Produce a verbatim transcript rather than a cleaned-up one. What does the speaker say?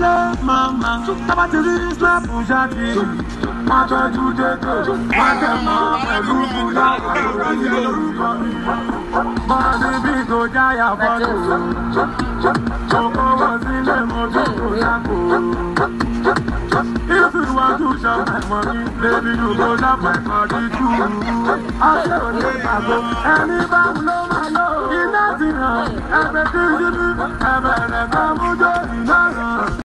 say mama, taba ti rí snap jáde. Má tọ́jú dédé, má tẹ̀ mọ́ pẹ̀lú bùdáwà lórí lórúkọ mi. Bọ́ọ̀dì bí kò jáyà bọ́ọ̀lù. Mo kọ́wọ́ sílé mo tún kò lápò. If you want to shop my money, baby, you go shop my body too. I say, oh, I go. Anybody know my love? It's nothing wrong. Everything you do, everything you do,